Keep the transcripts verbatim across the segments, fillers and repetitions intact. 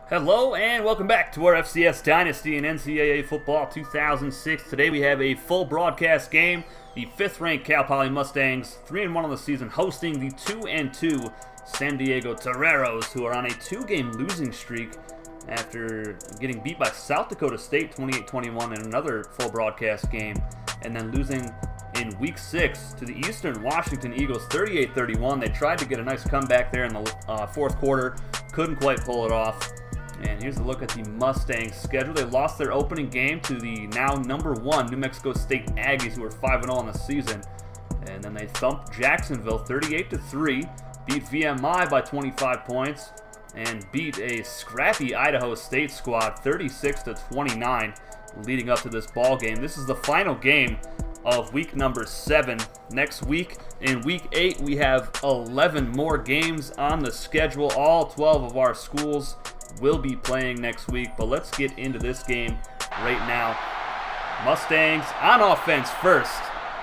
Hello and welcome back to our F C S Dynasty in N C double A Football two thousand six. Today we have a full broadcast game. The fifth-ranked Cal Poly Mustangs, three and one on the season, hosting the two and two San Diego Toreros, who are on a two-game losing streak after getting beat by South Dakota State twenty-eight twenty-one in another full broadcast game, and then losing in week six to the Eastern Washington Eagles thirty-eight thirty-one. They tried to get a nice comeback there in the uh, fourth quarter, couldn't quite pull it off. And here's a look at the Mustangs' schedule. They lost their opening game to the now number one New Mexico State Aggies, who are five and oh on the season. And then they thumped Jacksonville thirty-eight to three, beat V M I by twenty-five points, and beat a scrappy Idaho State squad thirty-six to twenty-nine leading up to this ball game. This is the final game of week number seven. Next week, in week eight, we have eleven more games on the schedule. All twelve of our schools will be playing next week, but let's get into this game right now. Mustangs on offense first.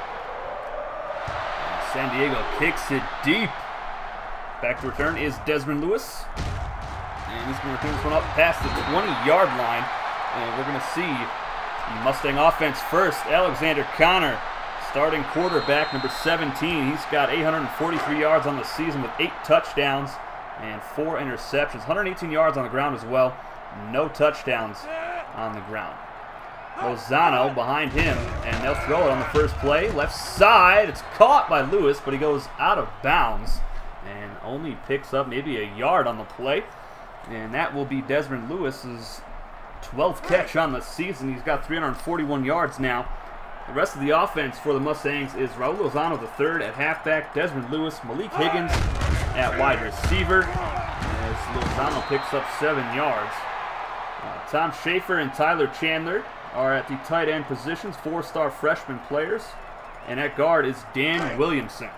And San Diego kicks it deep. Back to return is Desmond Lewis. And he's going to return this one up past the twenty-yard line. And we're going to see the Mustang offense first. Alexander Connor, starting quarterback, number seventeen. He's got eight hundred forty-three yards on the season with eight touchdowns and four interceptions. one hundred eighteen yards on the ground as well. No touchdowns on the ground. Lozano behind him, and they'll throw it on the first play. Left side, it's caught by Lewis, but he goes out of bounds and only picks up maybe a yard on the play. And that will be Desmond Lewis's twelfth catch on the season. He's got three hundred forty-one yards now. The rest of the offense for the Mustangs is Raul Lozano the third at halfback, Desmond Lewis, Malik Higgins at wide receiver, as Lozano picks up seven yards. Uh, Tom Schaefer and Tyler Chandler are at the tight end positions, four-star freshman players, and at guard is Dan Williamson.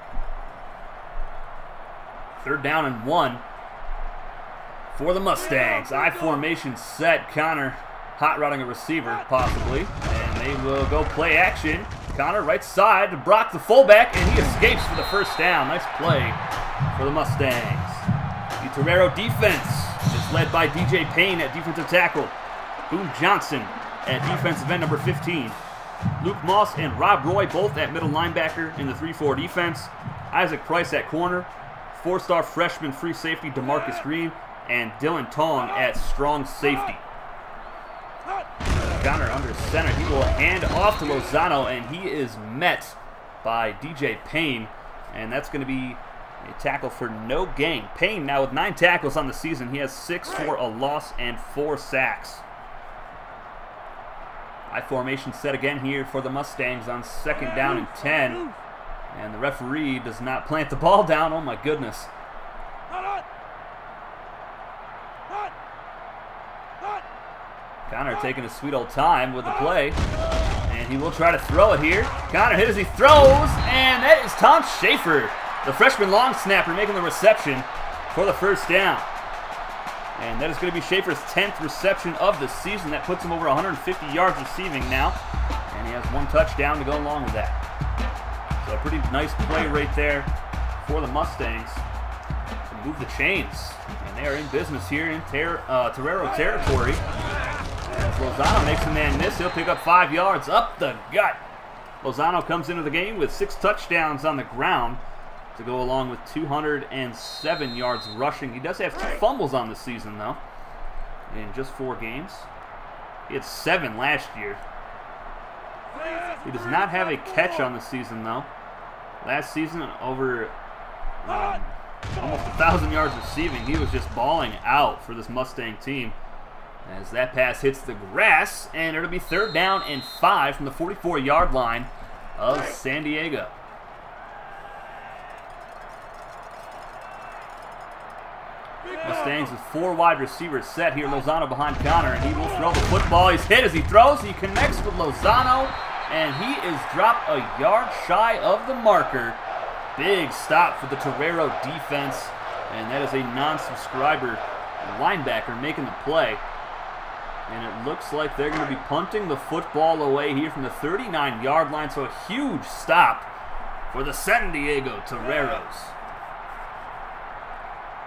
Third down and one for the Mustangs. I formation set. Connor hot rodding a receiver, possibly, and they will go play action. Connor right side to Brock, the fullback, and he escapes for the first down. Nice play for the Mustangs. The Torero defense is led by D J Payne at defensive tackle, Boone Johnson at defensive end number fifteen, Luke Moss and Rob Roy both at middle linebacker in the three four defense, Isaac Price at corner, four-star freshman free safety DeMarcus Green, and Dylan Tong at strong safety. Connor under center. He will hand off to Lozano, and he is met by D J Payne, and that's going to be a tackle for no gain. Payne now with nine tackles on the season. He has six for a loss and four sacks. I formation set again here for the Mustangs on second down and ten, and the referee does not plant the ball down. Oh my goodness. Connor taking a sweet old time with the play, and he will try to throw it here. Connor hit as he throws, and that is Tom Schaefer, the freshman long snapper, making the reception for the first down. And that is going to be Schaefer's tenth reception of the season. That puts him over one hundred fifty yards receiving now, and he has one touchdown to go along with that. So a pretty nice play right there for the Mustangs to move the chains, and they are in business here in ter uh, Torero territory. As Lozano makes a man miss, he'll pick up five yards up the gut. Lozano comes into the game with six touchdowns on the ground to go along with two hundred seven yards rushing. He does have two fumbles on the season, though, in just four games. He had seven last year. He does not have a catch on the season, though. Last season, over um, almost one thousand yards receiving. He was just balling out for this Mustang team. As that pass hits the grass, and it'll be third down and five from the forty-four yard line of San Diego. Mustangs with four wide receivers set here. Lozano behind Connor, and he will throw the football. He's hit as he throws. He connects with Lozano, and he is dropped a yard shy of the marker. Big stop for the Torero defense, and that is a non-subscriber linebacker making the play. And it looks like they're going to be punting the football away here from the thirty-nine yard line. So a huge stop for the San Diego Toreros.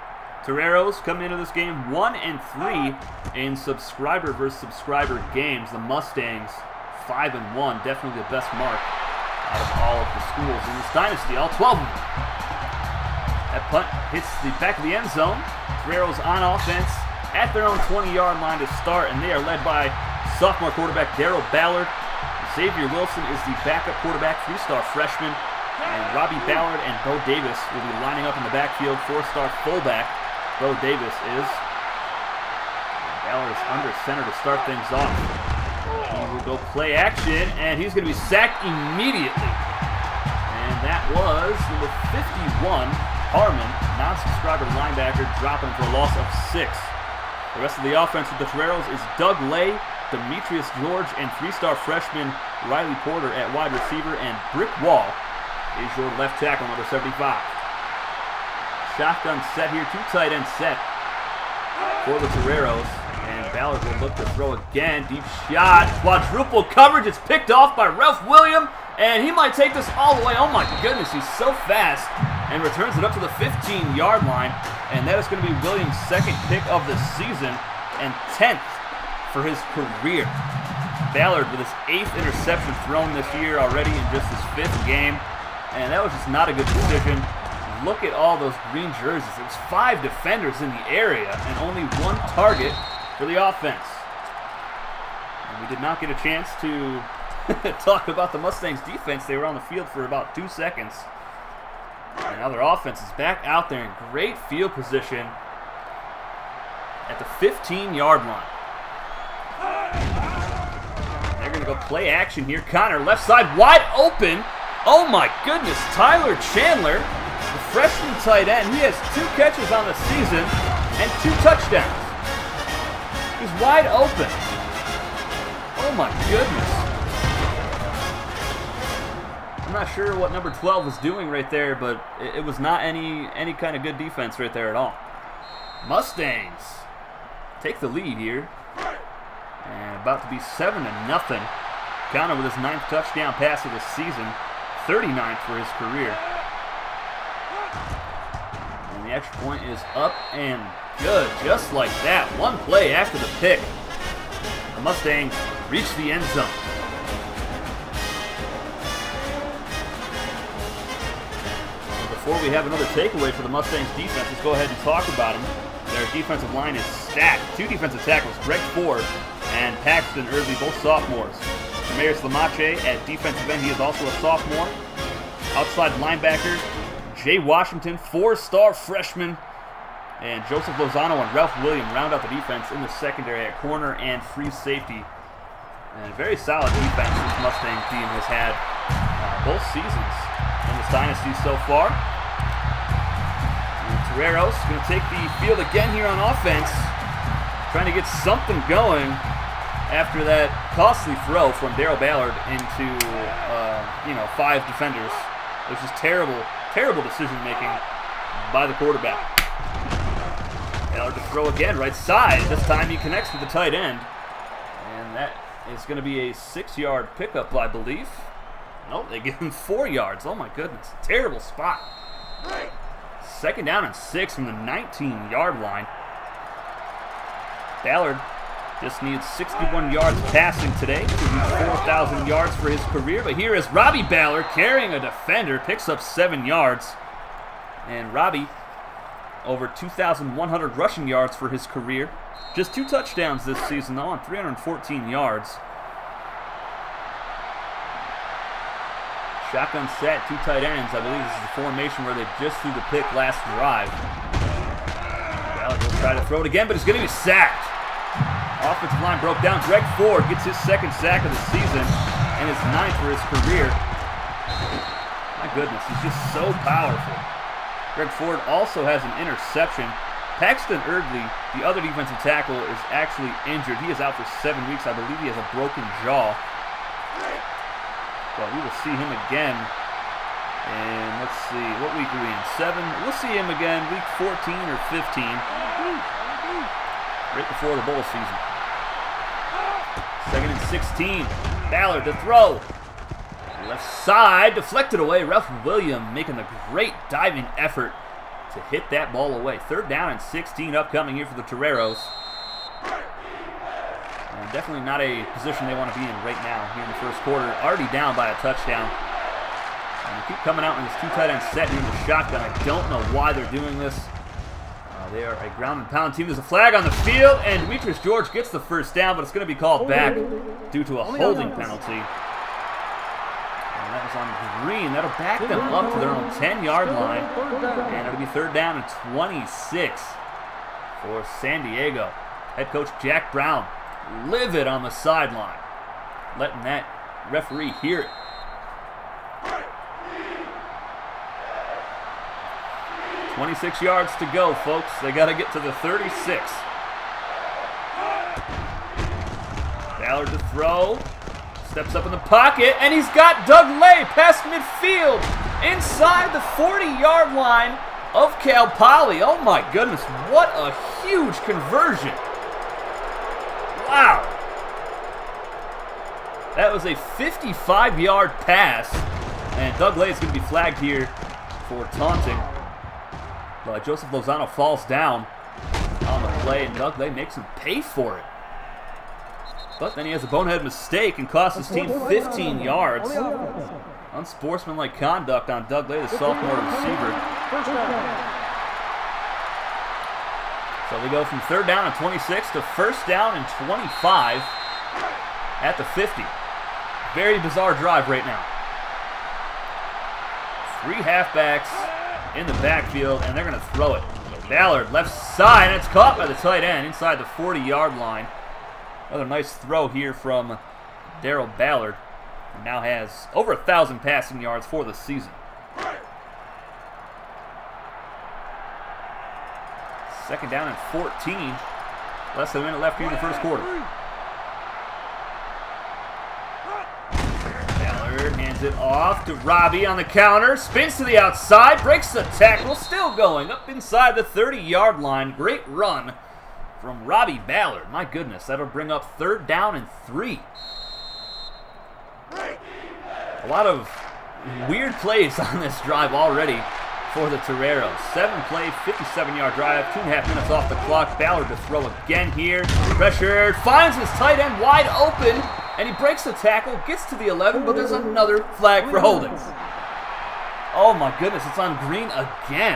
Toreros coming into this game one and three in subscriber versus subscriber games. The Mustangs five and one, definitely the best mark out of all of the schools in this dynasty, all twelve of them. That punt hits the back of the end zone. Toreros on offense at their own twenty-yard line to start, and they are led by sophomore quarterback Darrell Ballard. Xavier Wilson is the backup quarterback, three-star freshman, and Robbie Ballard and Bo Davis will be lining up in the backfield, four-star fullback. Bo Davis is. And Ballard is under center to start things off. He will go play action, and he's going to be sacked immediately. And that was number fifty-one, Harmon, non-subscriber linebacker, dropping for a loss of six. The rest of the offense with the Toreros is Doug Lay, Demetrius George, and three-star freshman Riley Porter at wide receiver, and Brick Wall is your left tackle, number seventy-five. Shotgun set here, two tight end set for the Toreros, and Ballard will look to throw again. Deep shot, quadruple coverage. It's picked off by Ralph William, and he might take this all the way. Oh my goodness, he's so fast, and returns it up to the fifteen-yard line, and that is going to be Williams' second pick of the season and tenth for his career. Ballard with his eighth interception thrown this year already in just his fifth game, and that was just not a good decision. Look at all those green jerseys. It was five defenders in the area and only one target for the offense. And we did not get a chance to talk about the Mustangs defense. They were on the field for about two seconds. And now their offense is back out there in great field position at the fifteen-yard line. They're going to go play action here. Connor, left side, wide open. Oh my goodness, Tyler Chandler, the freshman tight end. He has two catches on the season and two touchdowns. He's wide open. Oh my goodness. I'm not sure what number twelve was doing right there, but it, it was not any any kind of good defense right there at all. Mustangs take the lead here. And about to be seven to nothing. Connor with his ninth touchdown pass of the season, thirty-ninth for his career. And the extra point is up and good, just like that. One play after the pick. The Mustangs reach the end zone. Before we have another takeaway for the Mustangs defense, let's go ahead and talk about them. Their defensive line is stacked. Two defensive tackles, Greg Ford and Paxton Early, both sophomores. Demarius Lamache at defensive end, he is also a sophomore. Outside linebacker, Jay Washington, four-star freshman. And Joseph Lozano and Ralph William round out the defense in the secondary at corner and free safety. And a very solid defense this Mustang team has had uh, both seasons in this dynasty so far. And Toreros going to take the field again here on offense, trying to get something going after that costly throw from Darrell Ballard into, uh, you know, five defenders. It was just terrible, terrible decision-making by the quarterback. Ballard to throw again, right side. This time he connects with the tight end. And that is going to be a six-yard pickup, I believe. Nope, they give him four yards. Oh, my goodness. Terrible spot. Second down and six from the nineteen-yard line. Ballard just needs sixty-one yards passing today to reach four thousand yards for his career. But here is Robbie Ballard carrying a defender, picks up seven yards. And Robbie, over two thousand one hundred rushing yards for his career. Just two touchdowns this season, though, on three hundred fourteen yards. Shotgun set, two tight ends. I believe this is the formation where they just threw the pick last drive. Ballard will try to throw it again, but it's going to be sacked. Offensive line broke down. Greg Ford gets his second sack of the season and his ninth for his career. My goodness, he's just so powerful. Greg Ford also has an interception. Paxton Erdley, the other defensive tackle, is actually injured. He is out for seven weeks. I believe he has a broken jaw. But we will see him again. And let's see, what week are we in? Seven? We'll see him again week fourteen or fifteen. Right before the bowl season. Second and sixteen. Ballard to throw. Left side, deflected away. Ralph William making a great diving effort to hit that ball away. Third down and sixteen upcoming here for the Toreros. And definitely not a position they want to be in right now here in the first quarter. Already down by a touchdown. And they keep coming out in this two tight end set here in the shotgun. I don't know why they're doing this. Uh, they are a ground and pound team. There's a flag on the field, and Demetrius George gets the first down, but it's going to be called back due to a holding penalty. And that was on Green. That'll back them up to their own ten-yard line. And it'll be third down and twenty-six for San Diego. Head coach Jack Brown livid on the sideline, letting that referee hear it. twenty-six yards to go, folks. They got to get to the thirty-six. Ballard to throw. Steps up in the pocket, and he's got Doug Lay past midfield inside the forty-yard line of Cal Poly. Oh my goodness, what a huge conversion. Wow. That was a fifty-five-yard pass, and Doug Lay is going to be flagged here for taunting. But Joseph Lozano falls down on the play, and Doug Lay makes him pay for it. But then he has a bonehead mistake and costs his team fifteen yards. Unsportsmanlike conduct on Doug Lay, the sophomore receiver. So they go from third down and twenty-six to first down and twenty-five at the fifty. Very bizarre drive right now. Three halfbacks in the backfield, and they're going to throw it. Ballard, left side, and it's caught by the tight end inside the forty-yard line. Another nice throw here from Darrell Ballard. Who now has over a thousand passing yards for the season. Second down and fourteen. Less than a minute left here in the first quarter. Ballard hands it off to Robbie on the counter. Spins to the outside, breaks the tackle, still going up inside the thirty-yard line. Great run from Robbie Ballard. My goodness, that'll bring up third down and three. A lot of weird plays on this drive already for the Toreros. Seven play, fifty-seven-yard drive, two and a half minutes off the clock. Ballard to throw again here. Pressured, finds his tight end wide open, and he breaks the tackle, gets to the eleven, but there's another flag for holding. Oh my goodness, it's on Green again.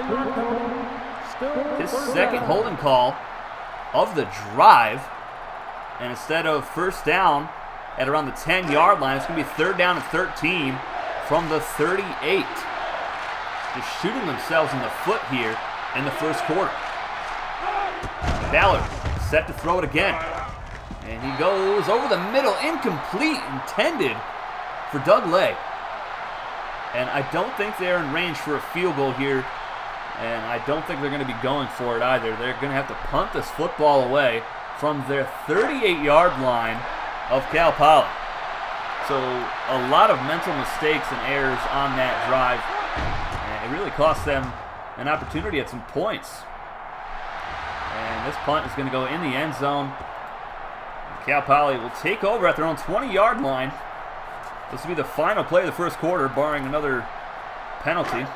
His second holding call of the drive, and instead of first down at around the ten-yard line, it's going to be third down and thirteen from the thirty-eight. Just shooting themselves in the foot here in the first quarter. Ballard set to throw it again. And he goes over the middle, incomplete, intended for Doug Lay. And I don't think they're in range for a field goal here. And I don't think they're going to be going for it either. They're going to have to punt this football away from their thirty-eight-yard line of Cal Poly. So a lot of mental mistakes and errors on that drive. And it really cost them an opportunity at some points. And this punt is going to go in the end zone. Cal Poly will take over at their own twenty-yard line. This will be the final play of the first quarter, barring another penalty.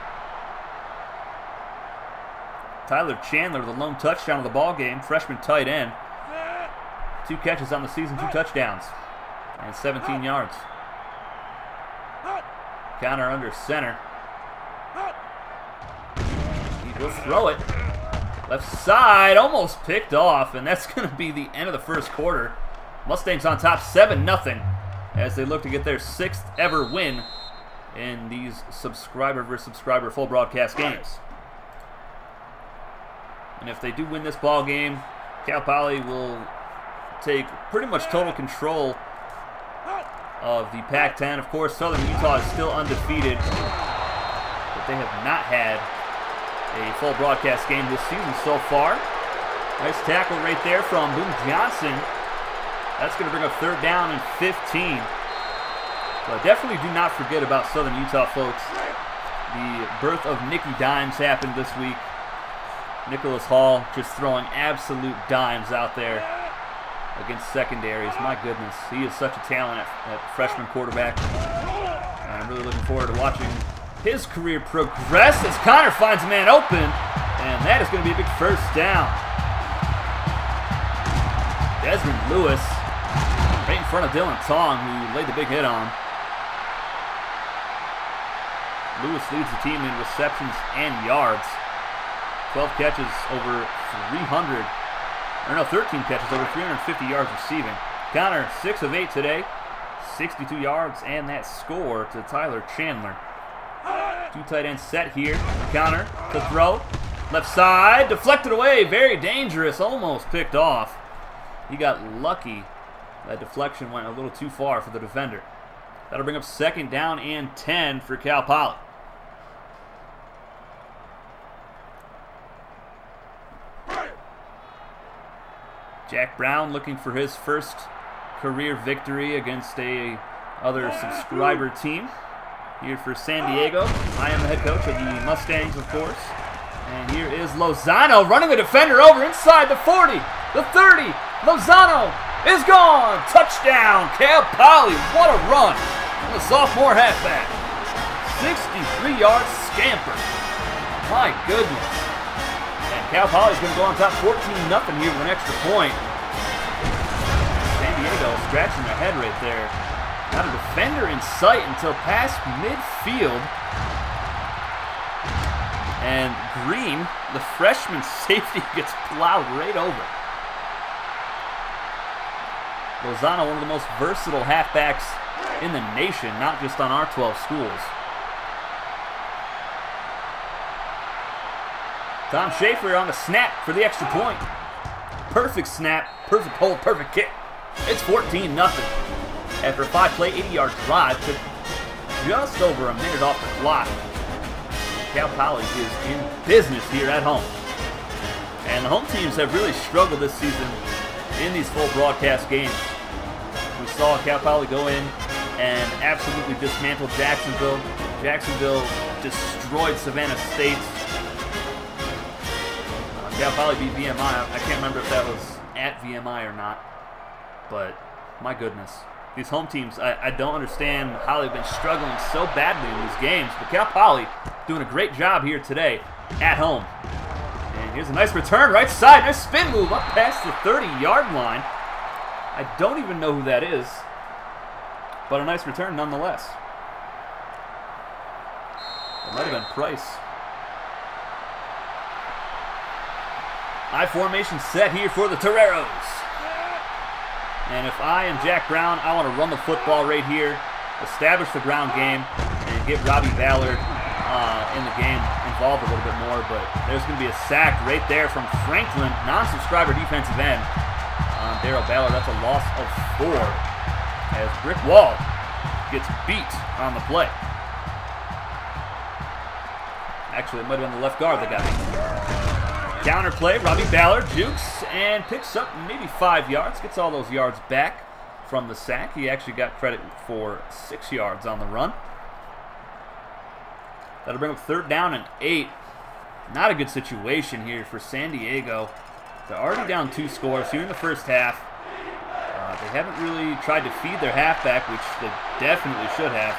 Tyler Chandler, the lone touchdown of the ball game, freshman tight end. Two catches on the season, two touchdowns, and seventeen yards. Counter under center. He will throw it. Left side, almost picked off, and that's going to be the end of the first quarter. Mustangs on top seven nothing as they look to get their sixth ever win in these subscriber versus subscriber full broadcast games. And if they do win this ball game, Cal Poly will take pretty much total control of the Pac ten. Of course, Southern Utah is still undefeated, but they have not had a full broadcast game this season so far. Nice tackle right there from Boone Johnson. That's going to bring up third down and fifteen. But definitely do not forget about Southern Utah, folks. The birth of Nicky Dimes happened this week. Nicholas Hall just throwing absolute dimes out there against secondaries. My goodness, he is such a talent at, at freshman quarterback. And I'm really looking forward to watching his career progress as Connor finds a man open, and that is going to be a big first down. Desmond Lewis right in front of Dylan Tong, who laid the big hit on. Lewis leads the team in receptions and yards. twelve catches over three hundred, or no, thirteen catches over three hundred fifty yards receiving. Connor, six of eight today, sixty-two yards, and that score to Tyler Chandler. Two tight ends set here. Connor to throw. Left side, deflected away, very dangerous, almost picked off. He got lucky. That deflection went a little too far for the defender. That'll bring up second down and ten for Cal Poly. Jack Brown looking for his first career victory against a other subscriber team here for San Diego. I am the head coach of the Mustangs, of course. And here is Lozano running the defender over inside the forty, the thirty. Lozano is gone. Touchdown, Cal Poly. What a run from the sophomore halfback. sixty-three yard scamper. My goodness. And Cal Poly's going to go on top fourteen nothing here with an extra point. San Diego scratching their head right there. Not a defender in sight until past midfield. And Green, the freshman safety, gets plowed right over. Lozano, one of the most versatile halfbacks in the nation, not just on our twelve schools. Tom Schaefer on the snap for the extra point. Perfect snap, perfect hold, perfect kick. It's fourteen nothing. After a five-play, eighty yard drive, took just over a minute off the clock. Cal Poly is in business here at home. And the home teams have really struggled this season in these full broadcast games. We saw Cal Poly go in and absolutely dismantle Jacksonville. Jacksonville destroyed Savannah State. Uh, Cal Poly beat V M I. I can't remember if that was at V M I or not. But my goodness. These home teams, I, I don't understand how they've been struggling so badly in these games. But Cal Poly doing a great job here today at home. And here's a nice return, right side. Nice spin move up past the thirty yard line. I don't even know who that is, but a nice return nonetheless. It might have been Price. I formation set here for the Toreros. And if I am Jack Brown, I want to run the football right here, establish the ground game, and get Robbie Ballard uh, in the game involved a little bit more. But there's going to be a sack right there from Franklin, non-subscriber defensive end. Um, Darrell Ballard, that's a loss of four as Brick Wall gets beat on the play. Actually, it might have been the left guard that got beat. Counter play, Robbie Ballard jukes and picks up maybe five yards, gets all those yards back from the sack. He actually got credit for six yards on the run. That'll bring up third down and eight. Not a good situation here for San Diego. They're already down two scores here in the first half. Uh, they haven't really tried to feed their halfback, which they definitely should have.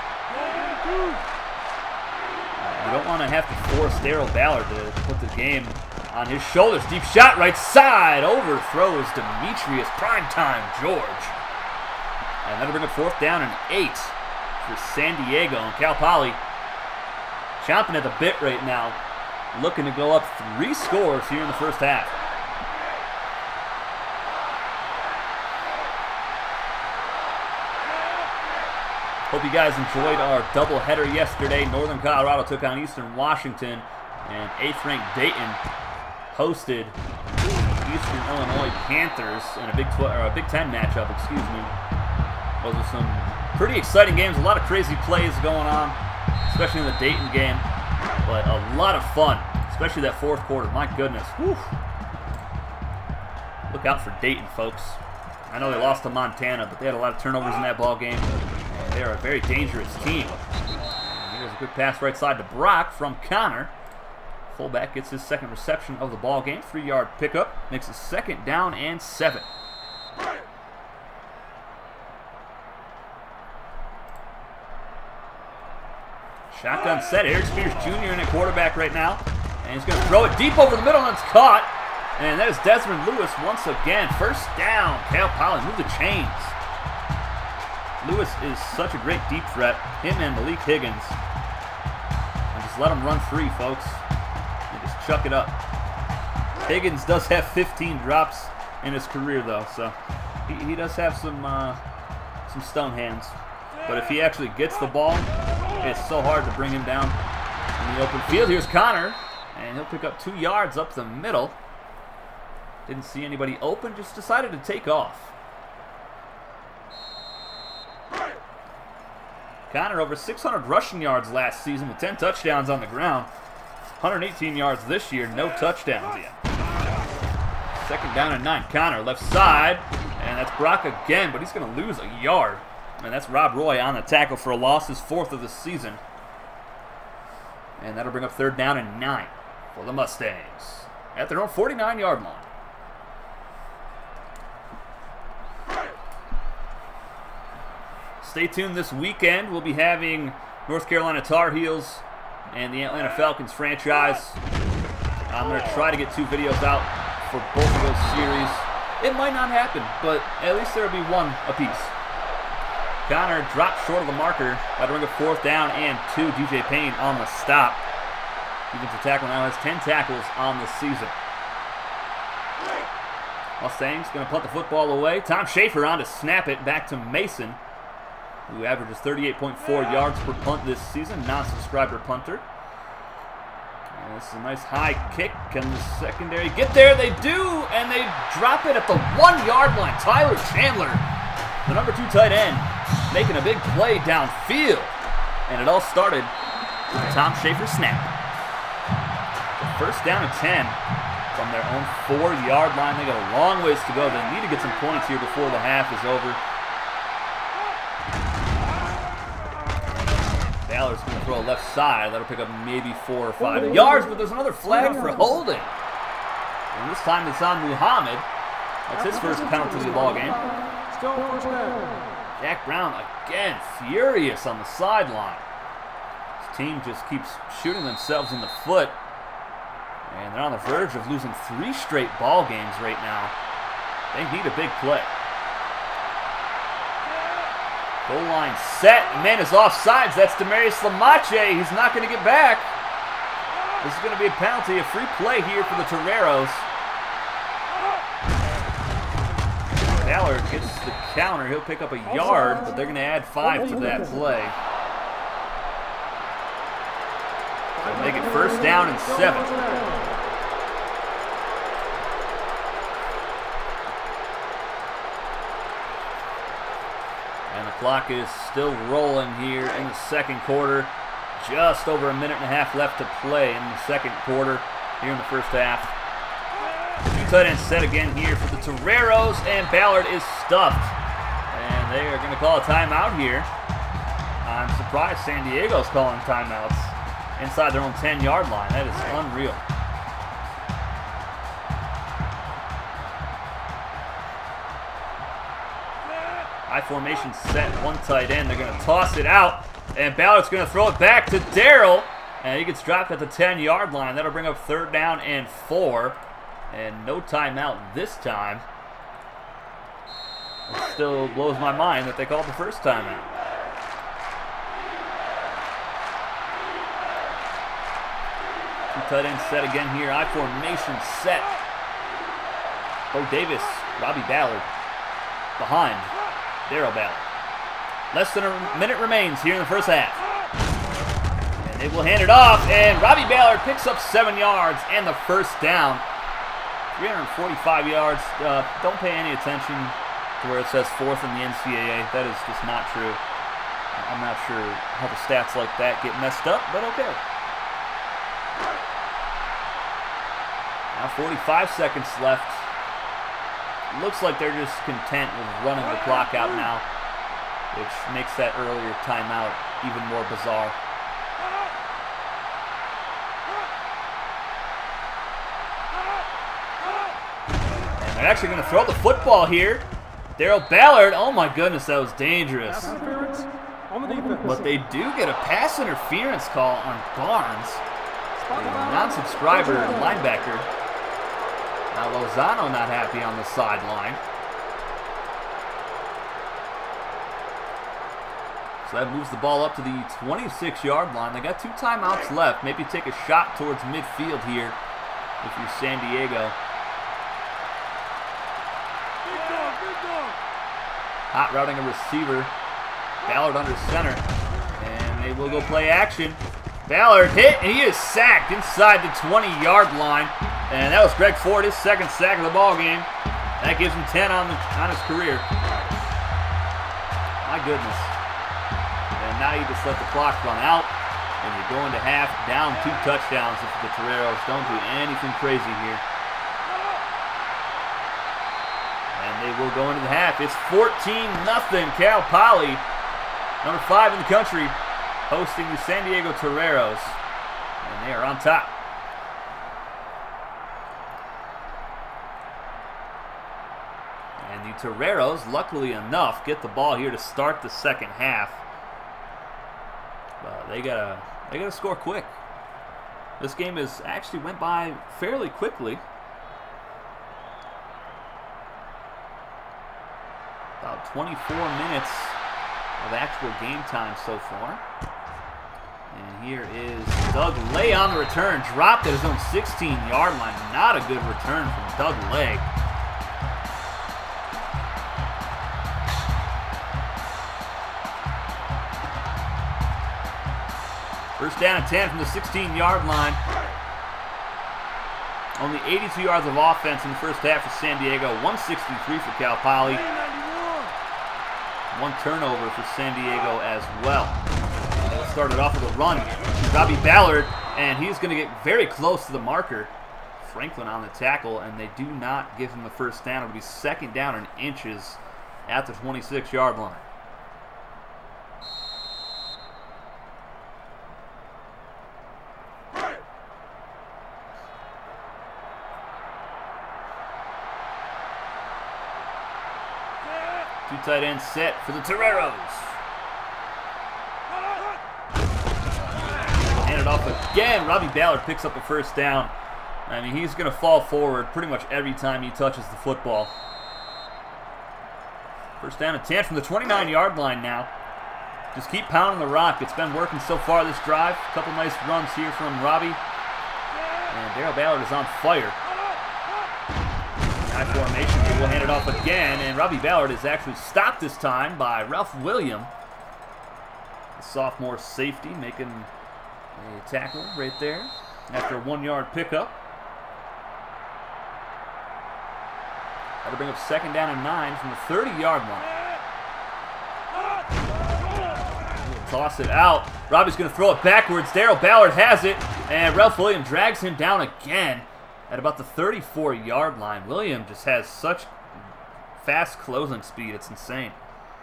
Uh, you don't want to have to force Darrell Ballard to put the game on his shoulders. Deep shot, right side, overthrows Demetrius Primetime George. And that'll bring up fourth down and eight for San Diego. And Cal Poly chomping at the bit right now, looking to go up three scores here in the first half. Hope you guys enjoyed our doubleheader yesterday. Northern Colorado took on Eastern Washington, and eighth ranked Dayton hosted Eastern Illinois Panthers in a Big twelve or a Big Ten matchup. Excuse me. Those are some pretty exciting games. A lot of crazy plays going on, especially in the Dayton game. But a lot of fun, especially that fourth quarter. My goodness. Whew. Look out for Dayton, folks. I know they lost to Montana, but they had a lot of turnovers in that ball game. They are a very dangerous team. And here's a good pass right side to Brock from Connor. Fullback gets his second reception of the ball game. Three yard pickup. Makes it second down and seven. Shotgun set. Eric Spears Junior in at quarterback right now. And he's going to throw it deep over the middle, and it's caught. And that is Desmond Lewis once again. First down. Cal Poly, move the chains. Lewis is such a great deep threat. Him and Malik Higgins. And just let him run free, folks. And just chuck it up. Higgins does have fifteen drops in his career, though, so he, he does have some uh, some stone hands. But if he actually gets the ball, it's so hard to bring him down in the open field. Here's Connor, and he'll pick up two yards up the middle. Didn't see anybody open, just decided to take off. Connor over six hundred rushing yards last season with ten touchdowns on the ground. one hundred eighteen yards this year, no touchdowns yet. Second down and nine. Connor left side, and that's Brock again, but he's going to lose a yard. And that's Rob Roy on the tackle for a loss, his fourth of the season. And that'll bring up third down and nine for the Mustangs at their own forty-nine yard line. Stay tuned this weekend. We'll be having North Carolina Tar Heels and the Atlanta Falcons franchise. I'm going to try to get two videos out for both of those series. It might not happen, but at least there will be one apiece. Connor dropped short of the marker. That'll bring a fourth down and two. D J Payne on the stop. Defensive tackle now has ten tackles on the season. Mustangs going to punt the football away. Tom Schaefer on to snap it back to Mason, who averages thirty-eight point four yards per punt this season. Non-subscriber punter. And this is a nice high kick. Can the secondary get there? They do, and they drop it at the one yard line. Tyler Chandler, the number two tight end, making a big play downfield. And it all started with Tom Schaefer snap. The first down and ten from their own four yard line. They got a long ways to go. They need to get some points here before the half is over. Ballard's going to throw a left side. That'll pick up maybe four or five yards, but there's another flag for holding. And this time it's on Muhammad. That's his first penalty of the ball game. Jack Brown again furious on the sideline. His team just keeps shooting themselves in the foot. And they're on the verge of losing three straight ball games right now. They need a big play. Goal line set. Man is offsides. That's Demarius Lamache. He's not going to get back. This is going to be a penalty, a free play here for the Toreros. Ballard gets the counter. He'll pick up a yard, but they're going to add five to that play. So make it first down and seven. And the clock is still rolling here in the second quarter. Just over a minute and a half left to play in the second quarter here in the first half. Two tight ends set again here for the Toreros, and Ballard is stuffed. And they are going to call a timeout here. I'm surprised San Diego's calling timeouts inside their own ten yard line. That is unreal. High formation set, one tight end. They're going to toss it out, and Ballard's going to throw it back to Darrell, and he gets dropped at the ten yard line. That'll bring up third down and four, and no timeout this time. It still blows my mind that they called the first timeout. Two tight ends set again here. High formation set. Bo Davis, Robbie Ballard behind Darrell Ballard. Less than a minute remains here in the first half. And they will hand it off, and Robbie Ballard picks up seven yards and the first down. three hundred forty-five yards. Uh, don't pay any attention to where it says fourth in the N C double A. That is just not true. I'm not sure how the stats like that get messed up, but okay. Now forty-five seconds left. Looks like they're just content with running the clock out now, which makes that earlier timeout even more bizarre. And they're actually going to throw the football here. Darrell Ballard, oh my goodness, that was dangerous. On the defense. But they do get a pass interference call on Barnes, a non-subscriber linebacker. Now Lozano not happy on the sideline. So that moves the ball up to the twenty-six yard line. They got two timeouts left. Maybe take a shot towards midfield here if you're San Diego. Hot routing a receiver. Ballard under center. And they will go play action. Ballard hit, and he is sacked inside the twenty yard line. And that was Greg Ford, his second sack of the ball game. That gives him ten on, the, on his career. My goodness. And now you just let the clock run out, and you're going to half down two touchdowns if the Toreros don't do anything crazy here. And they will go into the half. It's fourteen nothing. Cal Poly, number five in the country, hosting the San Diego Toreros. And they are on top. And the Toreros, luckily enough, get the ball here to start the second half. But they gotta, they gotta score quick. This game has actually went by fairly quickly. About twenty-four minutes of actual game time so far. And here is Doug Lay on the return. Dropped at his own sixteen yard line. Not a good return from Doug Lay. First down and ten from the sixteen yard line. Only eighty-two yards of offense in the first half for San Diego. one sixty-three for Cal Poly. One turnover for San Diego as well. They started off with a run. Robbie Ballard, and he's going to get very close to the marker. Franklin on the tackle, and they do not give him the first down. It'll be second down in inches at the twenty-six yard line. Two tight ends set for the Toreros. Hand it off again. Robbie Ballard picks up a first down. I mean, he's going to fall forward pretty much every time he touches the football. First down and ten from the twenty-nine yard line now. Just keep pounding the rock. It's been working so far this drive. A couple nice runs here from Robbie. And Darrell Ballard is on fire. High formation, he will hand it off again, and Robbie Ballard is actually stopped this time by Ralph William, the sophomore safety, making a tackle right there after a one-yard pickup. That'll bring up second down and nine from the thirty yard line. Toss it out. Robbie's going to throw it backwards. Darrell Ballard has it, and Ralph William drags him down again at about the thirty-four yard line. William just has such fast closing speed, it's insane.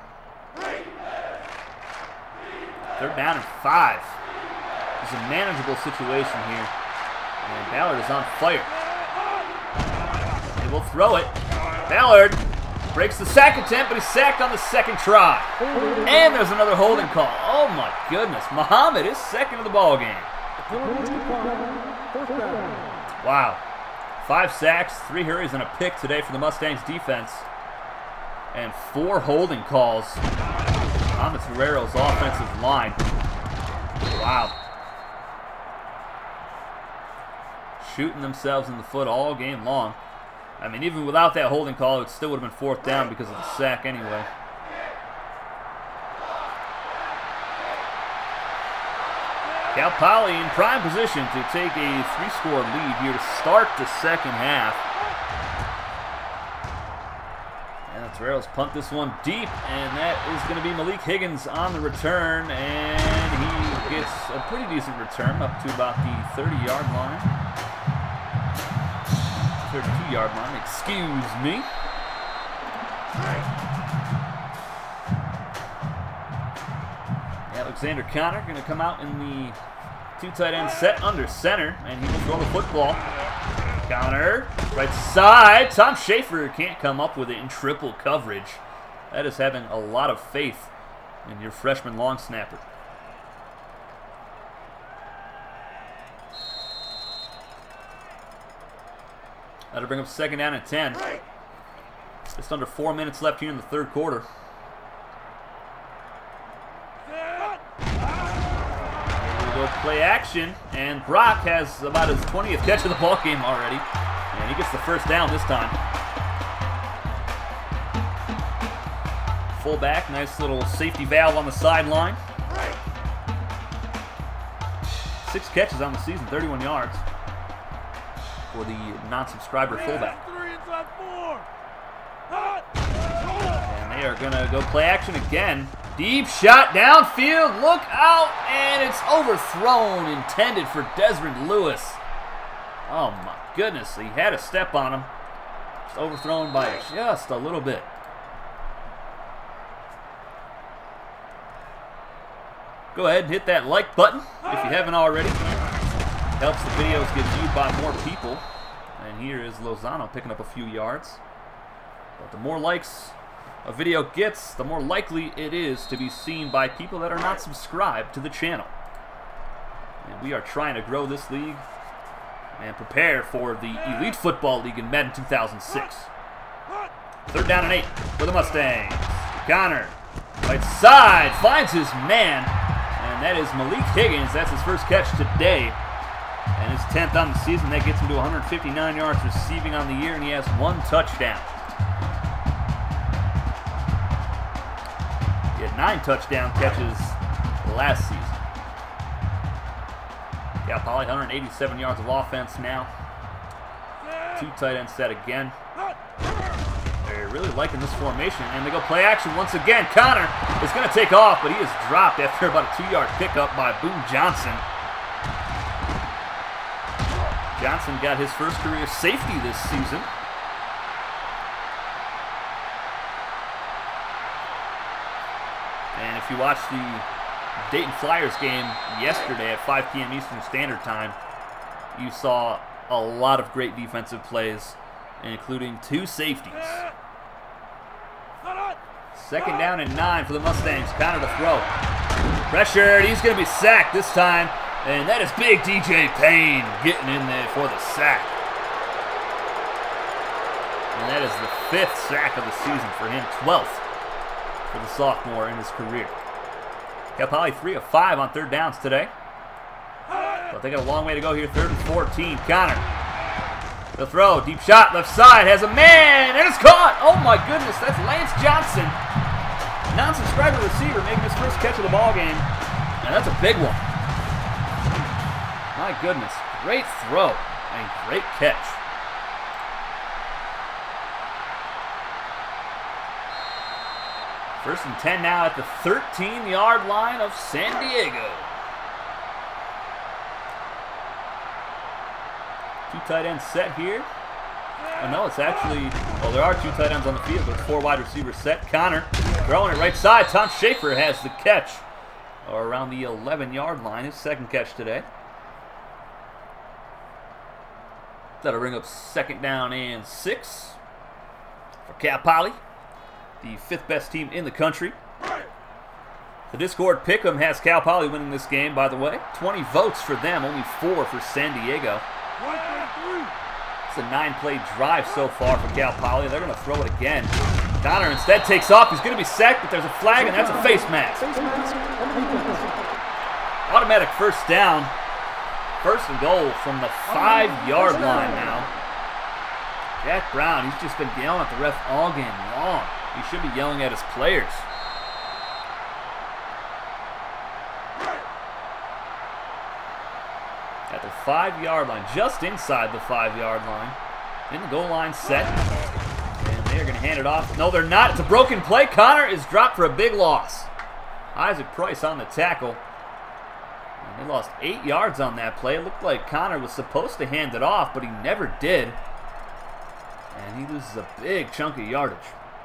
They're down at five. It's a manageable situation here. And Ballard is on fire. They will throw it. Ballard breaks the sack attempt, but he's sacked on the second try. And there's another holding call. Oh my goodness. Muhammad is second of the ball game. Wow. Five sacks, three hurries, and a pick today for the Mustangs defense. And four holding calls on the Toreros offensive line. Wow. Shooting themselves in the foot all game long. I mean, even without that holding call, it still would have been fourth down because of the sack anyway. Cal Poly in prime position to take a three-score lead here to start the second half. And the Toreros punt this one deep, and that is going to be Malik Higgins on the return, and he gets a pretty decent return up to about the thirty yard line. thirty-two yard line, excuse me. Alexander Connor going to come out in the two tight end set under center, and he will throw the football. Connor, right side. Tom Schaefer can't come up with it in triple coverage. That is having a lot of faith and your freshman long snapper. That'll bring up second down and ten. Just under four minutes left here in the third quarter. We'll go play action, and Brock has about his twentieth catch of the ball game already, and he gets the first down this time. Fullback, nice little safety valve on the sideline. Six catches on the season, thirty-one yards for the non-subscriber fullback. And they are going to go play action again. Deep shot downfield, look out, and it's overthrown, intended for Desmond Lewis. Oh my goodness, he had a step on him. Just overthrown by just a little bit. Go ahead and hit that like button if you haven't already. Helps the videos get viewed by more people. And here is Lozano picking up a few yards. But the more likes a video gets, the more likely it is to be seen by people that are not subscribed to the channel. And we are trying to grow this league and prepare for the Elite Football League in Madden two thousand six. Third down and eight for the Mustangs. Connor, right side, finds his man. And that is Malik Higgins. That's his first catch today. And his tenth on the season. That gets him to one hundred fifty-nine yards receiving on the year, and he has one touchdown. He had nine touchdown catches last season. Cal Poly, one hundred eighty-seven yards of offense now. Two tight end set again. They're really liking this formation, and they go play action once again. Connor is going to take off, but he is dropped after about a two-yard pickup by Boone Johnson. Johnson got his first career safety this season. And if you watched the Dayton Flyers game yesterday at five P M Eastern Standard Time, you saw a lot of great defensive plays, including two safeties. Second down and nine for the Mustangs. Connor to throw. Pressured. He's going to be sacked this time. And that is big D J Payne getting in there for the sack. And that is the fifth sack of the season for him. twelfth for the sophomore in his career. Cal Poly three of five on third downs today. But they got a long way to go here. Third and fourteen. Connor. The throw. Deep shot. Left side. Has a man. And it's caught. Oh my goodness. That's Lance Johnson. Non-subscriber receiver making his first catch of the ball game. And that's a big one. My goodness, great throw and great catch. First and ten now at the thirteen-yard line of San Diego. Two tight ends set here. Oh no, it's actually, well, there are two tight ends on the field, but it's four wide receivers set. Connor throwing it right side. Tom Schaefer has the catch around the eleven-yard line, his second catch today. That'll bring up second down and six for Cal Poly, the fifth best team in the country. The Discord Pick'em has Cal Poly winning this game, by the way. twenty votes for them, only four for San Diego. It's a nine-play drive so far for Cal Poly. They're going to throw it again. Connor instead takes off. He's going to be sacked, but there's a flag, and that's a face mask. Automatic first down. First and goal from the five-yard line now. Jack Brown, he's just been yelling at the ref all game long. He should be yelling at his players. At the five-yard line, just inside the five-yard line. In the goal line set. And they're going to hand it off. No, they're not. It's a broken play. Connor is dropped for a big loss. Isaac Price on the tackle. They lost eight yards on that play. It looked like Connor was supposed to hand it off, but he never did. And he loses a big chunk of yardage.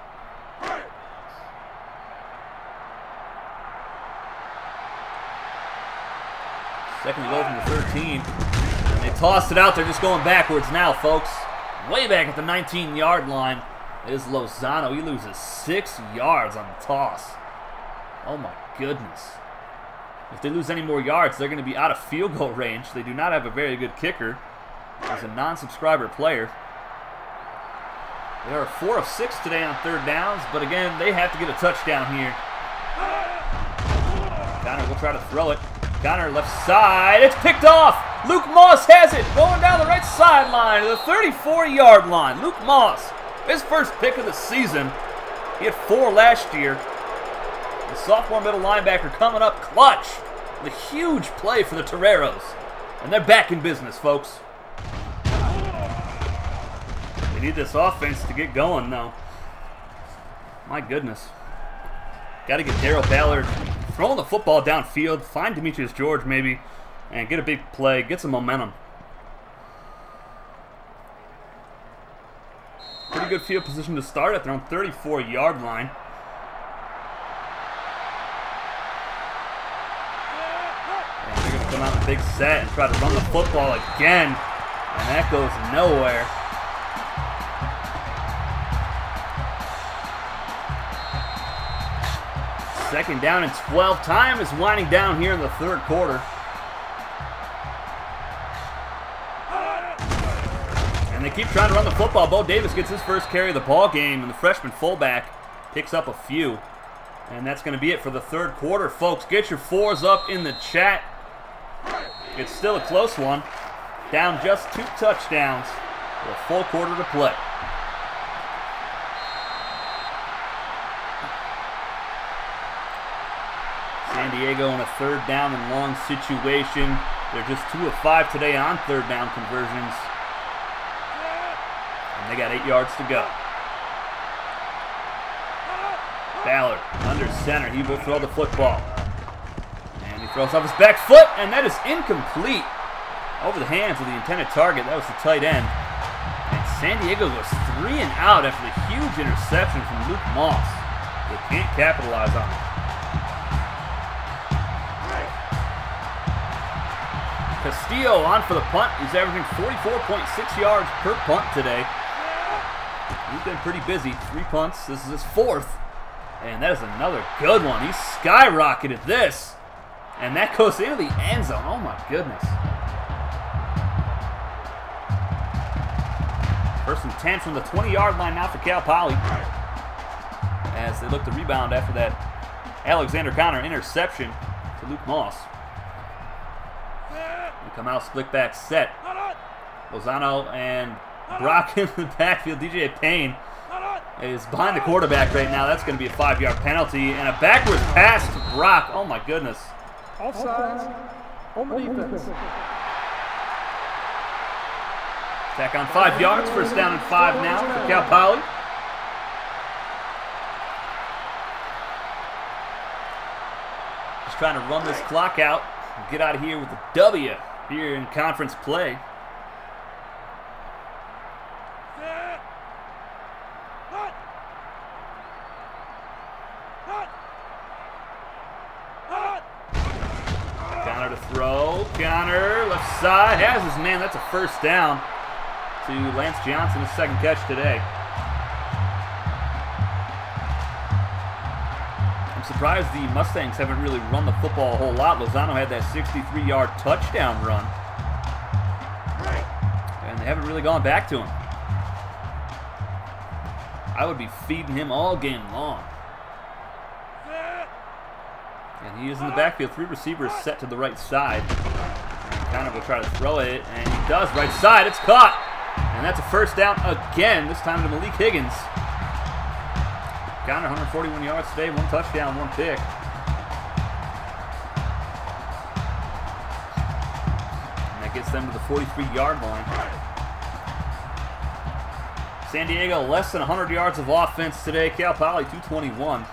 Second goal from the thirteen. And they tossed it out. They're just going backwards now, folks. Way back at the nineteen-yard line is Lozano. He loses six yards on the toss. Oh, my goodness. If they lose any more yards, they're going to be out of field goal range. They do not have a very good kicker. He's a non-subscriber player. They are four of six today on third downs, but again, they have to get a touchdown here. Connor will try to throw it. Connor left side. It's picked off. Luke Moss has it. Going down the right sideline to the thirty-four yard line. Luke Moss, his first pick of the season. He had four last year. The sophomore middle linebacker coming up clutch. The huge play for the Toreros. And they're back in business, folks. They need this offense to get going, though. My goodness. Got to get Darrell Ballard throwing the football downfield, find Demetrius George maybe, and get a big play, get some momentum. Pretty good field position to start at their own thirty-four yard line. And they're going to come out in a big set and try to run the football again, and that goes nowhere. Second down and twelve. Time is winding down here in the third quarter. And they keep trying to run the football. Bo Davis gets his first carry of the ball game, and the freshman fullback picks up a few. And that's going to be it for the third quarter, folks. Get your fours up in the chat. It's still a close one. Down just two touchdowns with a full quarter to play. San Diego in a third down and long situation. They're just two of five today on third down conversions. And they got eight yards to go. Ballard under center. He will throw the football. And he throws off his back foot, and that is incomplete. Over the hands of the intended target. That was the tight end. And San Diego goes three and out after the huge interception from Luke Moss. They can't capitalize on it. Castillo on for the punt. He's averaging forty-four point six yards per punt today. He's been pretty busy. Three punts. This is his fourth. And that is another good one. He skyrocketed this. And that goes into the end zone. Oh my goodness. First and ten from the twenty yard line now for Cal Poly. As they look to rebound after that Alexander Connor interception to Luke Moss. Come out, split back set. Lozano and Brock in the backfield. D J Payne is behind the quarterback right now. That's going to be a five yard penalty. And a backwards pass to Brock. Oh my goodness. Offsides. Home defense. Back on five yards. First down and five now for Cal Poly. Just trying to run this clock out and get out of here with a W here in conference play. Connor to throw. Connor left side has his man. That's a first down to Lance Johnson, his second catch today. I'm surprised the Mustangs haven't really run the football a whole lot. Lozano had that sixty-three yard touchdown run. And they haven't really gone back to him. I would be feeding him all game long. And he is in the backfield. Three receivers set to the right side. Kind of will try to throw it, and he does. Right side, it's caught. And that's a first down again, this time to Malik Higgins. Connor, one hundred forty-one yards today, one touchdown, one pick. And that gets them to the forty-three yard line. San Diego, less than one hundred yards of offense today. Cal Poly, two twenty-one.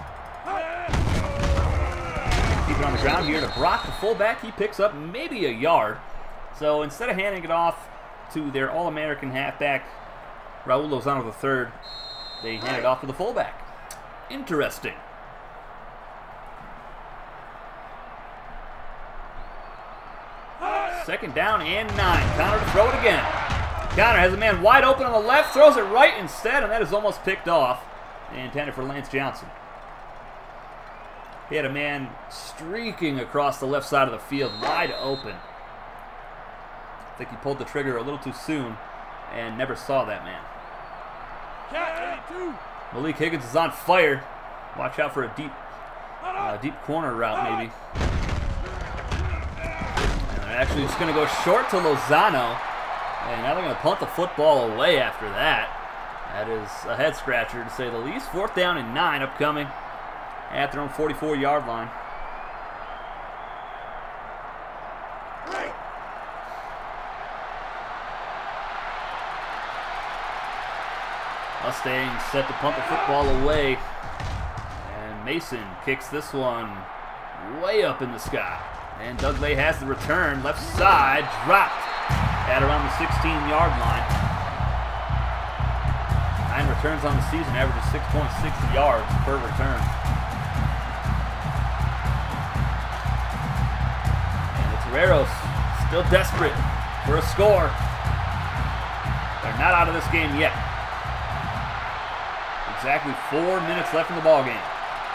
Keep it on the ground here to Brock, the fullback. He picks up maybe a yard. So instead of handing it off to their All-American halfback, Raul Lozano the third, they hand it off to the fullback. Interesting. Second down and nine. Connor to throw it again. Connor has a man wide open on the left, throws it right instead, and that is almost picked off. Intended for Lance Johnson. He had a man streaking across the left side of the field, wide open. I think he pulled the trigger a little too soon and never saw that man. Malik Higgins is on fire. Watch out for a deep, uh, deep corner route, maybe. And they're actually just going to go short to Lozano. And now they're going to punt the football away after that. That is a head scratcher to say the least. Fourth down and nine upcoming at their own forty-four yard line. Mustangs set to punt the football away. And Mason kicks this one way up in the sky. And Dudley has the return. Left side, dropped at around the sixteen yard line. Nine returns on the season, averages six point six yards per return. And the Toreros still desperate for a score. They're not out of this game yet. Exactly four minutes left in the ball game.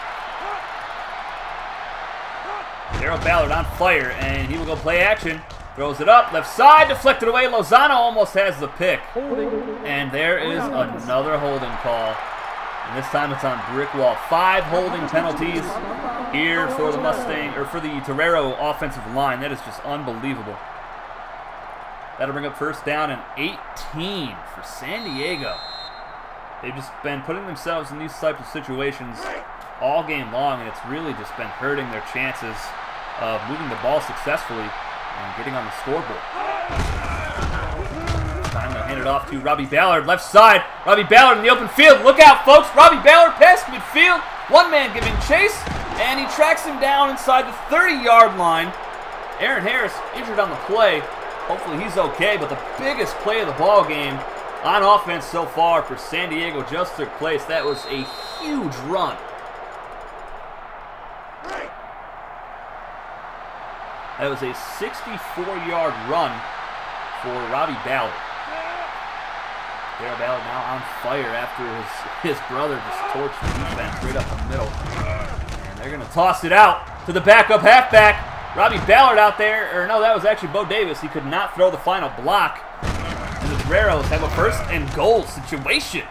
Darrell Ballard on fire, and he will go play action. Throws it up, left side, deflected away. Lozano almost has the pick. And there is another holding call. And this time it's on Brickwall. Five holding penalties here for the Mustang, or for the Torero offensive line. That is just unbelievable. That'll bring up first down and eighteen for San Diego. They've just been putting themselves in these types of situations all game long, and it's really just been hurting their chances of moving the ball successfully and getting on the scoreboard. Time to hand it off to Robbie Ballard, left side. Robbie Ballard in the open field. Look out, folks. Robbie Ballard past midfield. One man giving chase, and he tracks him down inside the thirty yard line. Aaron Harris injured on the play. Hopefully he's okay, but the biggest play of the ball game on offense so far for San Diego just took place. That was a huge run. That was a sixty-four yard run for Robbie Ballard. Darrell Ballard now on fire after his, his brother just torched the defense right up the middle. And they're going to toss it out to the backup halfback. Robbie Ballard out there, or no, that was actually Bo Davis. He could not throw the final block. And the Toreros have a first and goal situation.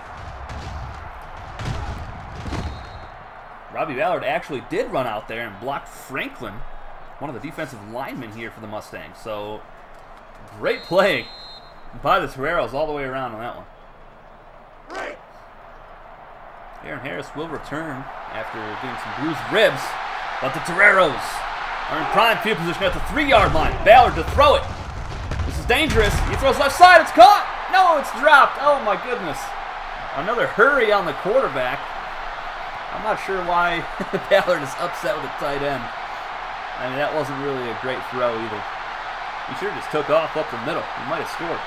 Robbie Ballard actually did run out there and block Franklin, one of the defensive linemen here for the Mustangs. So, great play by the Toreros all the way around on that one. Aaron Harris will return after getting some bruised ribs, but the Toreros are in prime field position at the three yard line. Ballard to throw it. This is dangerous. He throws left side. It's caught. No, it's dropped. Oh, my goodness. Another hurry on the quarterback. I'm not sure why Ballard is upset with the tight end. I mean, that wasn't really a great throw either. He sure just took off up the middle. He might have scored.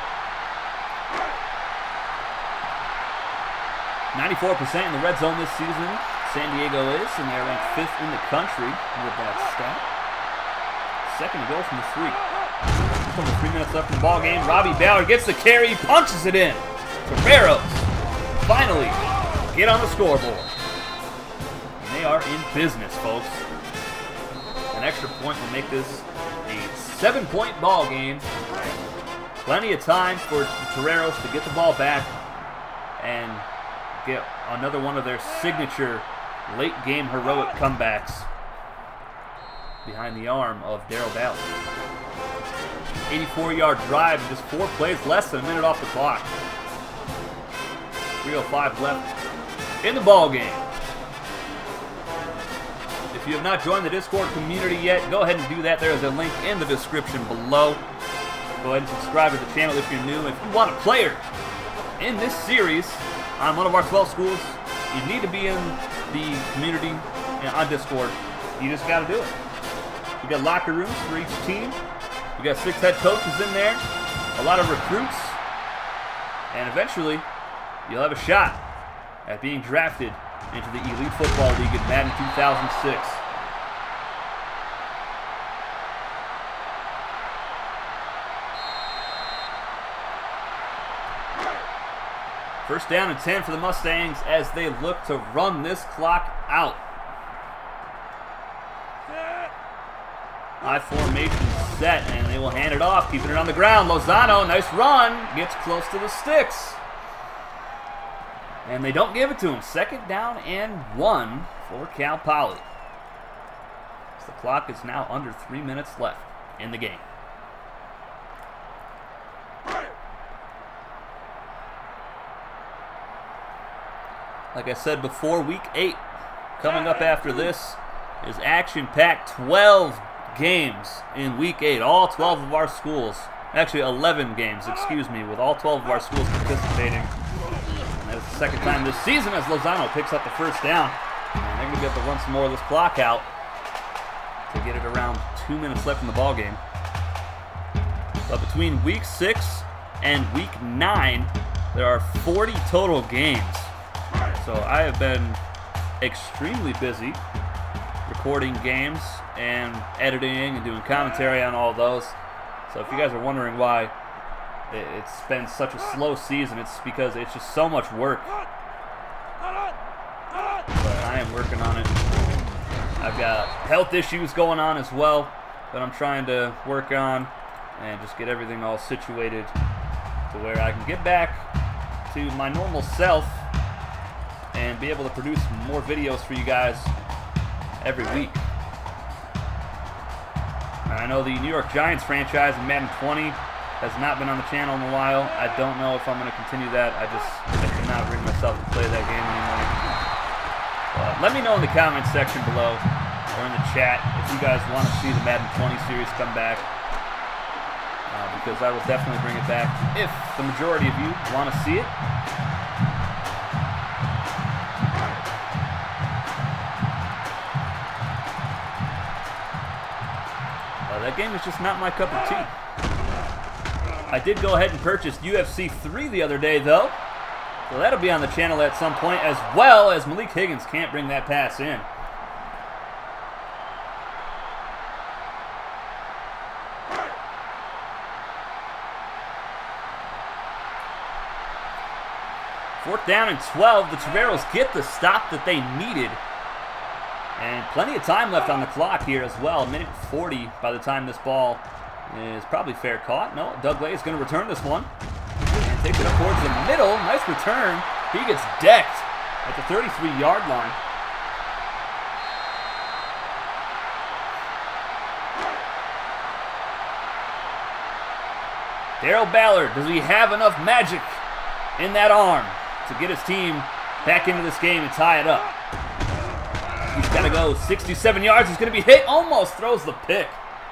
ninety-four percent in the red zone this season, San Diego is, and they're ranked fifth in the country with that stat. Second to go from the three. Just over three minutes left in the ball game. Robbie Ballard gets the carry, punches it in. Toreros finally get on the scoreboard. And they are in business, folks. An extra point will make this a seven-point ball game. Plenty of time for the Toreros to get the ball back and get another one of their signature late-game heroic comebacks behind the arm of Darrell Ballard. eighty-four yard drive, just four plays, less than a minute off the clock. three oh five left in the ball game. If you have not joined the Discord community yet, go ahead and do that. There is a link in the description below. Go ahead and subscribe to the channel if you're new. If you want a player in this series on one of our twelve schools, you need to be in the community and on Discord. You just got to do it. We got locker rooms for each team. We got six head coaches in there, a lot of recruits, and eventually you'll have a shot at being drafted into the Elite Football League in Madden two thousand six. First down and ten for the Mustangs as they look to run this clock out. I formation set, and they will hand it off, keeping it on the ground. Lozano, nice run, gets close to the sticks. And they don't give it to him. Second down and one for Cal Poly. The clock is now under three minutes left in the game. Like I said before, week eight coming up after this is action-packed. twelve games in week eight. All twelve of our schools, actually eleven games, excuse me, with all twelve of our schools participating. And that's the second time this season as Lozano picks up the first down. And they're going to be able to run some more of this clock out to get it around two minutes left in the ball game. But between week six and week nine, there are forty total games. So I have been extremely busy recording games and editing and doing commentary on all those. So if you guys are wondering why it's been such a slow season, it's because it's just so much work. But I am working on it. I've got health issues going on as well that I'm trying to work on and just get everything all situated to where I can get back to my normal self and be able to produce more videos for you guys every week. And I know the New York Giants franchise in Madden twenty has not been on the channel in a while. I don't know if I'm going to continue that. I just I cannot bring myself to play that game anymore. Uh, let me know in the comments section below or in the chat if you guys want to see the Madden twenty series come back. Uh, because I will definitely bring it back if the majority of you want to see it. That game is just not my cup of tea. I did go ahead and purchase U F C three the other day, though. So that'll be on the channel at some point, as well as Malik Higgins can't bring that pass in. Fourth down and twelve. The Toreros get the stop that they needed. And plenty of time left on the clock here as well. A minute forty by the time this ball is probably fair caught. No, Doug Lay is going to return this one. And takes it up towards the middle. Nice return. He gets decked at the thirty-three yard line. Darrell Ballard, does he have enough magic in that arm to get his team back into this game and tie it up? He's got to go sixty-seven yards. He's going to be hit. Almost throws the pick.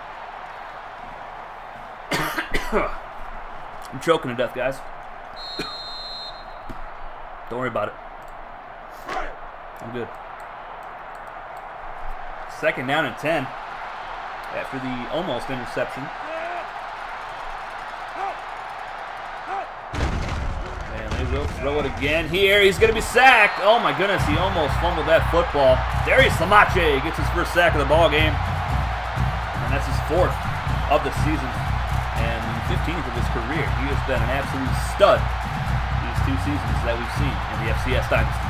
I'm choking to death, guys. Don't worry about it. I'm good. Second down and ten after the almost interception. Will throw it again here. He's going to be sacked. Oh my goodness, he almost fumbled that football. Darius Lamache gets his first sack of the ball game. And that's his fourth of the season. And fifteenth of his career. He has been an absolute stud these two seasons that we've seen in the F C S Dynasty.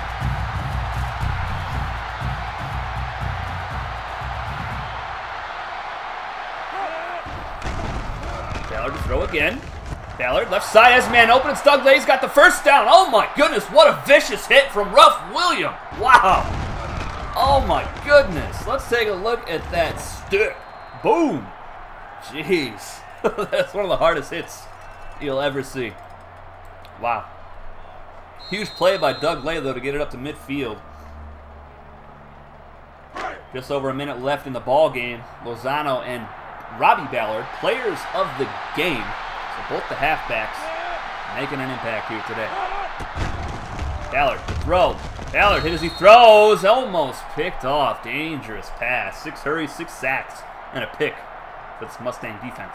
Ballard to throw again. Ballard, left side, has a man open. It's Doug Lay's got the first down. Oh my goodness, what a vicious hit from Ruff William. Wow. Oh my goodness. Let's take a look at that stick. Boom. Jeez. That's one of the hardest hits you'll ever see. Wow. Huge play by Doug Lay, though, to get it up to midfield. Just over a minute left in the ball game. Lozano and Robbie Ballard, players of the game. So both the halfbacks making an impact here today. Ballard, the throw. Ballard hit as he throws. Almost picked off. Dangerous pass. Six hurries, six sacks, and a pick for this Mustang defense.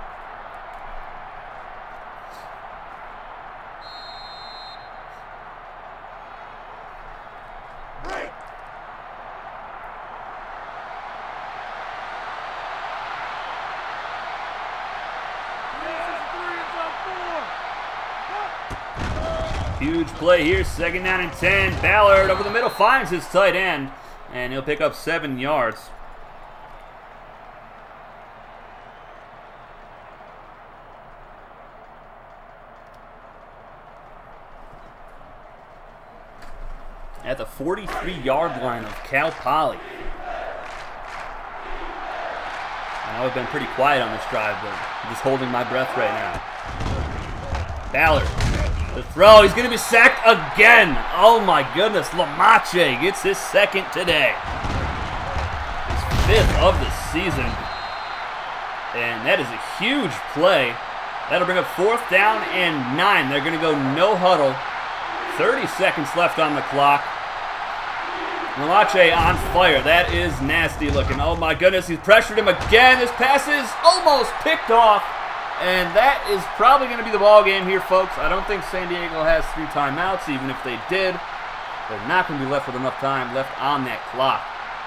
Huge play here, second down and ten. Ballard over the middle finds his tight end, and he'll pick up seven yards. at the forty-three yard line of Cal Poly. I know I've been pretty quiet on this drive, but I'm just holding my breath right now. Ballard, the throw, he's going to be sacked again. Oh my goodness, Lamache gets his second today. His fifth of the season. And that is a huge play. That'll bring up fourth down and nine. They're going to go no huddle. thirty seconds left on the clock. Lamache on fire. That is nasty looking. Oh my goodness, he's pressured him again. This pass is almost picked off. And that is probably going to be the ball game here, folks. I don't think San Diego has three timeouts. Even if they did, they're not going to be left with enough time left on that clock.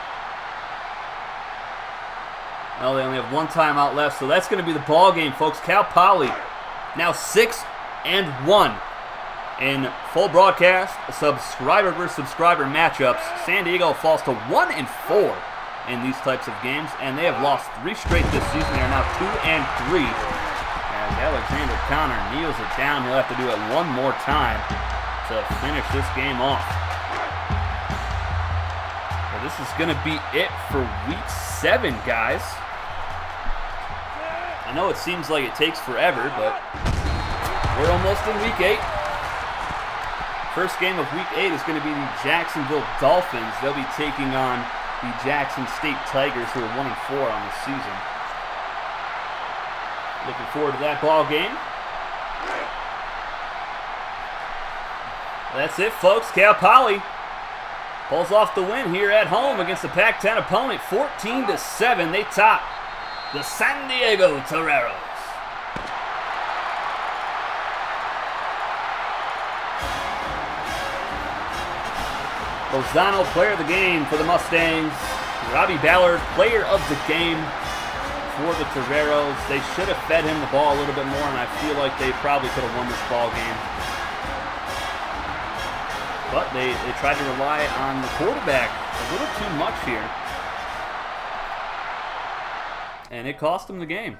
No, they only have one timeout left, so that's going to be the ball game, folks. Cal Poly now six and one in full broadcast subscriber versus subscriber matchups. San Diego falls to one and four in these types of games, and they have lost three straight this season. They are now two and three. As Alexander Connor kneels it down, he'll have to do it one more time to finish this game off. Well, this is going to be it for week seven, guys. I know it seems like it takes forever, but we're almost in week eight. First game of week eight is going to be the Jacksonville Dolphins. They'll be taking on the Jackson State Tigers, who are one and four on the season. Looking forward to that ball game. That's it, folks. Cal Poly pulls off the win here at home against the Pac ten opponent, fourteen to seven. They top the San Diego Toreros. Lozano, player of the game for the Mustangs. Robbie Ballard, player of the game for the Toreros. They should have fed him the ball a little bit more, and I feel like they probably could have won this ball game. But they, they tried to rely on the quarterback a little too much here. And it cost them the game.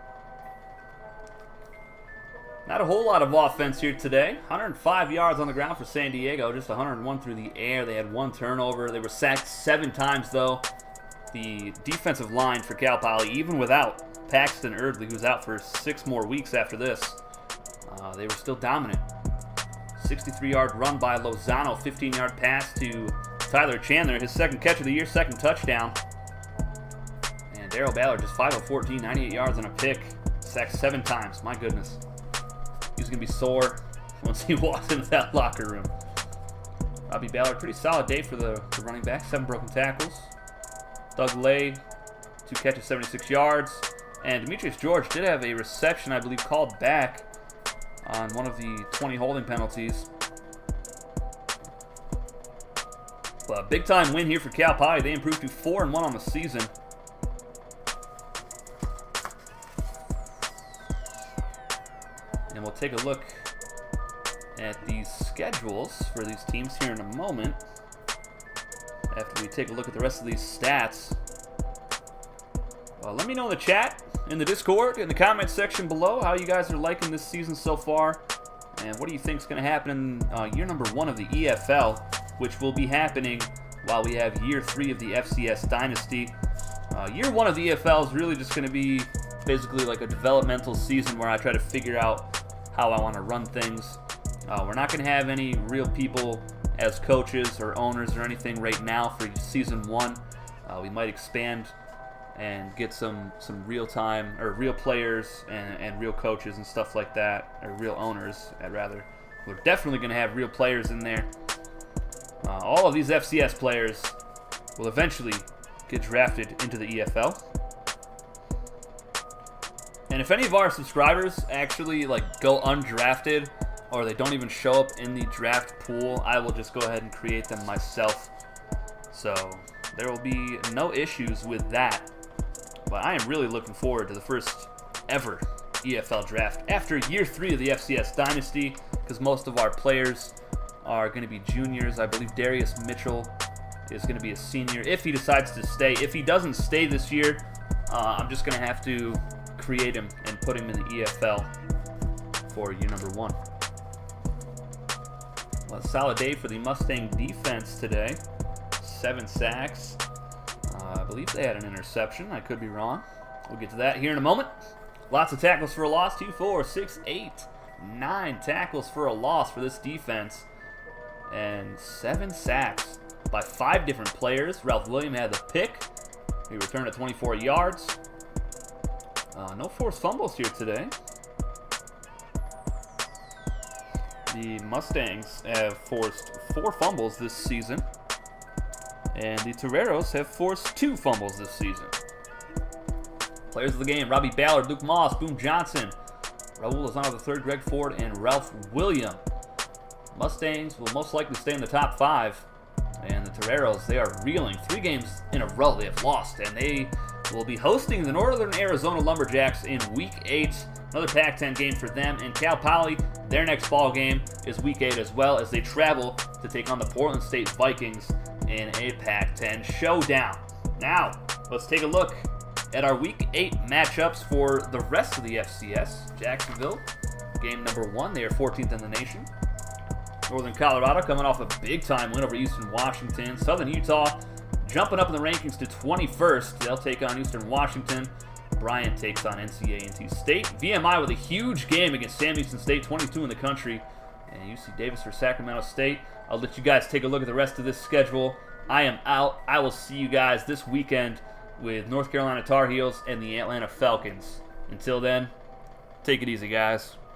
Not a whole lot of offense here today. one hundred five yards on the ground for San Diego, just one hundred one through the air. They had one turnover. They were sacked seven times, though. The defensive line for Cal Poly, even without Paxton Erdley, who's out for six more weeks after this, uh, they were still dominant. sixty-three yard run by Lozano, fifteen yard pass to Tyler Chandler, his second catch of the year, second touchdown. And Darrell Ballard just five of fourteen, ninety-eight yards and a pick, sacked seven times. My goodness. He's going to be sore once he walks into that locker room. Robbie Ballard, pretty solid day for the, the running back, seven broken tackles. Doug Lay, two catches, seventy-six yards. And Demetrius George did have a reception, I believe, called back on one of the twenty holding penalties. But big time win here for Cal Poly. They improved to four and one on the season. And we'll take a look at these schedules for these teams here in a moment, after we take a look at the rest of these stats. Uh, let me know in the chat, in the Discord, in the comment section below, how you guys are liking this season so far, and what do you think is going to happen in uh, year number one of the E F L, which will be happening while we have year three of the F C S Dynasty. Uh, year one of the E F L is really just going to be basically like a developmental season where I try to figure out how I want to run things. Uh, we're not going to have any real people as coaches or owners or anything right now for season one. Uh, we might expand and get some some real time or real players and, and real coaches and stuff like that, or real owners, I'd rather. We're definitely going to have real players in there. Uh, all of these F C S players will eventually get drafted into the E F L. And if any of our subscribers actually like go undrafted, or they don't even show up in the draft pool, I will just go ahead and create them myself. So there will be no issues with that. But I am really looking forward to the first ever E F L draft after year three of the F C S Dynasty, because most of our players are going to be juniors. I believe Darius Mitchell is going to be a senior if he decides to stay. If he doesn't stay this year, uh, I'm just going to have to create him and put him in the E F L for year number one. A solid day for the Mustang defense today. Seven sacks. Uh, I believe they had an interception. I could be wrong. We'll get to that here in a moment. Lots of tackles for a loss. Two, four, six, eight, nine tackles for a loss for this defense. And seven sacks by five different players. Ralph William had the pick. He returned at twenty-four yards. Uh, no forced fumbles here today. The Mustangs have forced four fumbles this season, and the Toreros have forced two fumbles this season. Players of the game: Robbie Ballard, Luke Moss, Boone Johnson, Raul Lozano the third, Greg Ford, and Ralph William. Mustangs will most likely stay in the top five, and the Toreros, they are reeling. Three games in a row they have lost, and they will be hosting the Northern Arizona Lumberjacks in Week eight. Another Pac ten game for them, and Cal Poly, their next ball game is Week eight as well, as they travel to take on the Portland State Vikings in a Pac ten showdown. Now, let's take a look at our Week eight matchups for the rest of the F C S. Jacksonville, game number one, they are fourteenth in the nation. Northern Colorado coming off a big-time win over Eastern Washington. Southern Utah jumping up in the rankings to twenty-first. They'll take on Eastern Washington. Bryant takes on N C A A and T State. V M I with a huge game against Sam Houston State, twenty-two in the country. And U C Davis for Sacramento State. I'll let you guys take a look at the rest of this schedule. I am out. I will see you guys this weekend with North Carolina Tar Heels and the Atlanta Falcons. Until then, take it easy, guys.